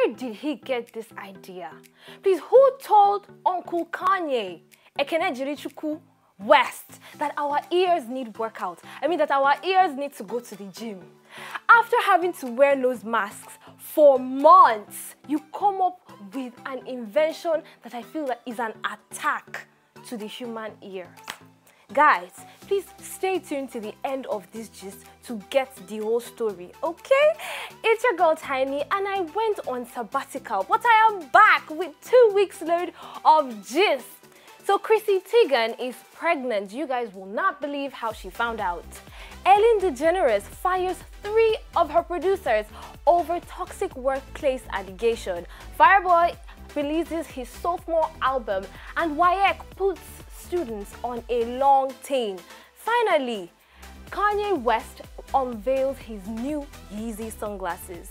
where did he get this idea? Please, who told Uncle Kanye, Ekene Jirichuku West, that our ears need workout? I mean, that our ears need to go to the gym. After having to wear nose masks for months, you come up with an invention that I feel that is an attack to the human ears. Guys, please stay tuned to the end of this gist to get the whole story, okay? It's your girl Tiny, and I went on sabbatical, but I am back with 2 weeks load of gist. So Chrissy Teigen is pregnant. You guys will not believe how she found out. Elene Degeneres fires 3 of her producers over toxic workplace allegation. Fireboy releases his sophomore album, and WAEC puts students on a long team. Finally, Kanye West unveils his new Yeezy sunglasses.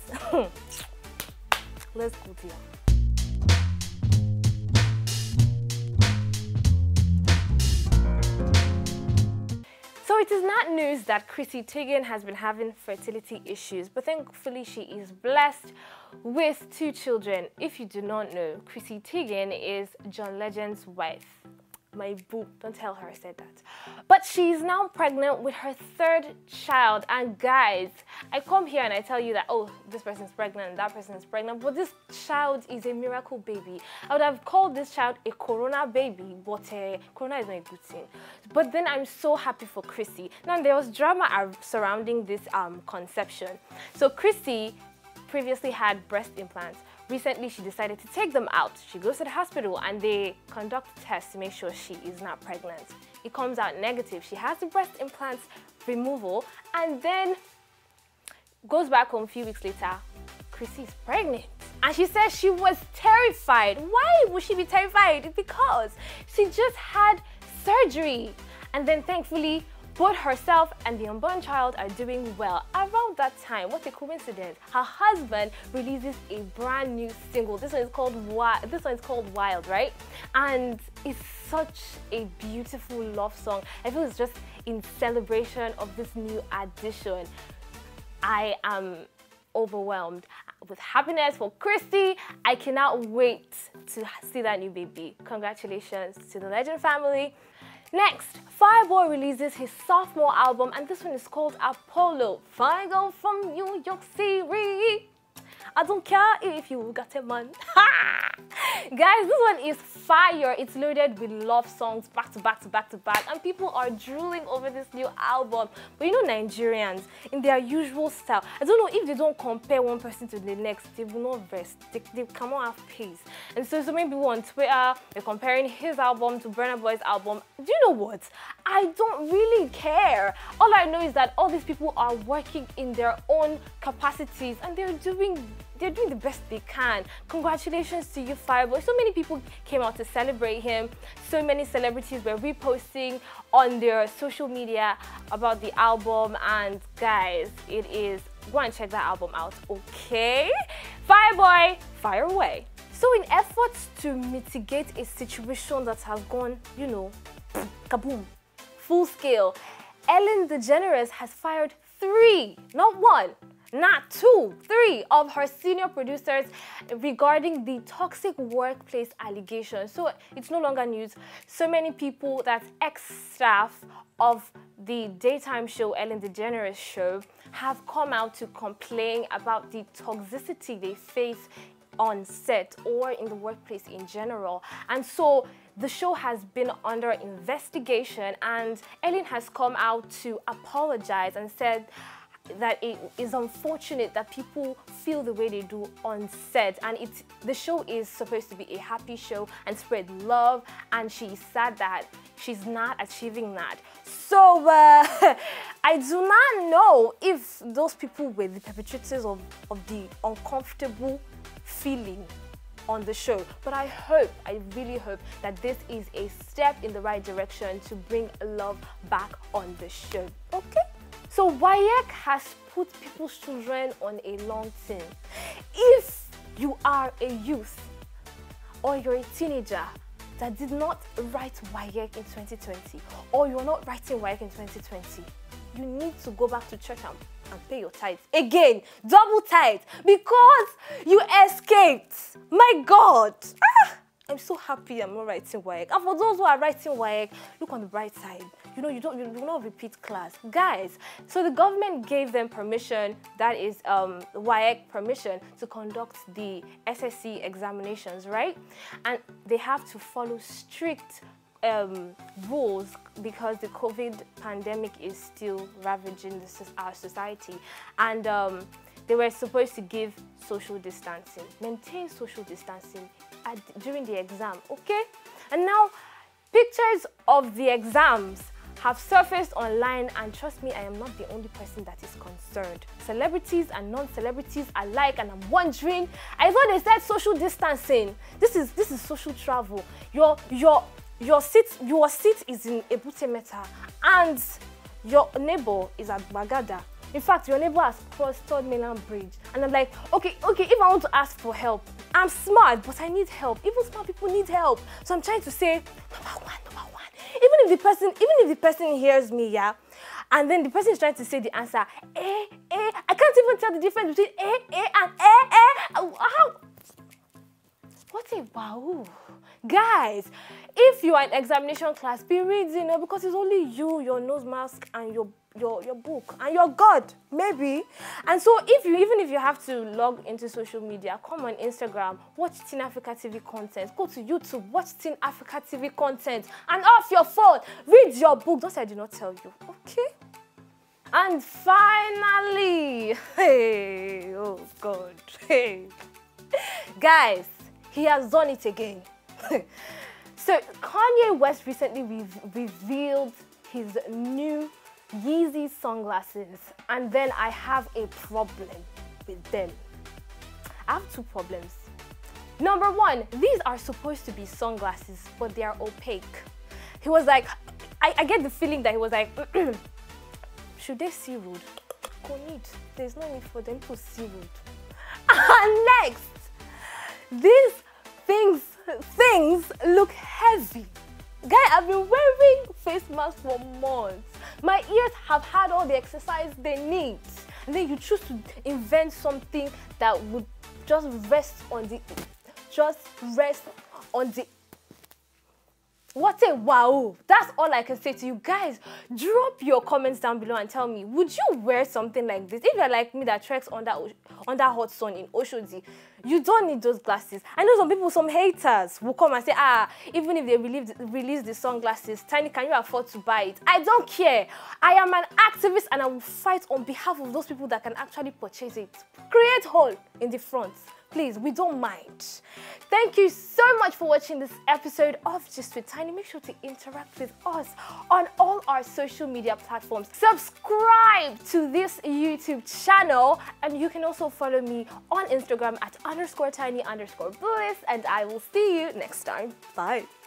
Let's go there. So it is not news that Chrissy Teigen has been having fertility issues, but thankfully she is blessed with 2 children. If you do not know, Chrissy Teigen is John Legend's wife. My boo, don't tell her I said that. But she's now pregnant with her 3rd child. And guys, I come here and I tell you that, oh, this person's pregnant, that person is pregnant, but this child is a miracle baby. I would have called this child a corona baby, but corona is not a good thing. But then I'm so happy for Chrissy. Now, there was drama surrounding this conception. So Chrissy previously had breast implants. Recently, she decided to take them out. She goes to the hospital and they conduct tests to make sure she is not pregnant. It comes out negative. She has the breast implants removal and then goes back home a few weeks later. Chrissy is pregnant. And she says she was terrified. Why would she be terrified? Because she just had surgery. And then thankfully, both herself and the unborn child are doing well. Around that time, what a coincidence, her husband releases a brand new single. This one is called Wild, right? And it's such a beautiful love song. I feel it's just in celebration of this new addition. I am overwhelmed with happiness for Chrissy. I cannot wait to see that new baby. Congratulations to the Legend family. Next, Fireboy releases his sophomore album, and this one is called Apollo. Fine girl from New York City. I don't care if you got a man. Guys, this one is fire. It's loaded with love songs back to back to back to back, and people are drooling over this new album. But you know, Nigerians, in their usual style, I don't know if they don't compare one person to the next, they will not rest. They cannot have peace. And so many people on Twitter, they're comparing his album to Burna Boy's album. Do you know what? I don't really care. All I know is that all these people are working in their own capacities, and they're doing the best they can. Congratulations to you, Fireboy. So many people came out to celebrate him. So many celebrities were reposting on their social media about the album. And guys, it is, go and check that album out, okay? Fireboy, fire away. So in efforts to mitigate a situation that has gone, you know, kaboom, full scale, Elene Degeneres has fired 3, not 1, not 2, 3 of her senior producers regarding the toxic workplace allegations. So it's no longer news. So many people, that's ex-staff of the daytime show, Elene Degeneres show, have come out to complain about the toxicity they face on set or in the workplace in general. And so the show has been under investigation, and Elene has come out to apologize and said that it is unfortunate that people feel the way they do on set, and the show is supposed to be a happy show and spread love, and she's sad that she's not achieving that. So I do not know if those people were the perpetrators of the uncomfortable feeling on the show, but I really hope that this is a step in the right direction to bring love back on the show, okay? So WAEC has put people's children on a long term. If you are a youth or you're a teenager that did not write WAEC in 2020, or you're not writing WAEC in 2020, you need to go back to church and pay your tithes again, double tithes, because you escaped. wait, my God. I'm so happy I'm not writing WAEC. And for those who are writing WAEC, look on the bright side. You know, you will not repeat class. Guys, so the government gave them permission, that is WAEC permission, to conduct the SSC examinations, right? And they have to follow strict rules because the COVID pandemic is still ravaging our society. And they were supposed to give social distancing, maintain social distancing during the exam, okay? And now pictures of the exams have surfaced online, and trust me, I am not the only person that is concerned. Celebrities and non-celebrities alike, and I'm wondering, I thought they said social distancing. This is social travel. Your seat is in Ebute Metta and your neighbor is at Bagada. In fact, your neighbor has crossed Third Mainland Bridge. And I'm like, okay, if I want to ask for help, I'm smart, but I need help. Even smart people need help. So I'm trying to say, number one. Even if the person hears me, yeah, and then the person is trying to say the answer, I can't even tell the difference between and how? What a wow. Guys, if you are in examination class, be reading, because it's only you, your nose mask, and your book, and your God, maybe. And so even if you have to log into social media, come on Instagram, watch Teen Africa TV content, go to YouTube, watch Teen Africa TV content, and off your phone, read your book. Don't say I did not tell you, okay? And finally, hey, oh God, hey. Guys, he has done it again. So Kanye West recently revealed his new Yeezy sunglasses, and then I have a problem with them. I have two problems. Number one, these are supposed to be sunglasses, but they are opaque. He was like, I get the feeling that he was like, should they see rude? Go need. There's no need for them to see rude. And next, these things look heavy. Guy, I've been wearing face masks for months. My ears have had all the exercise they need. And then you choose to invent something that would just rest on the what a wow. That's all I can say to you guys. Drop your comments down below and tell me, would you wear something like this? If you're like me that treks under hot sun in Oshodi, you don't need those glasses. I know some haters will come and say, even if they release the sunglasses, Tiny, can you afford to buy it? I don't care. I am an activist and I will fight on behalf of those people that can actually purchase it. Create hole in the front. Please, we don't mind. Thank you so much for watching this episode of Just with Tiny. Make sure to interact with us on all our social media platforms. Subscribe to this YouTube channel, and you can also follow me on Instagram at _tiny_bliss, and I will see you next time. Bye.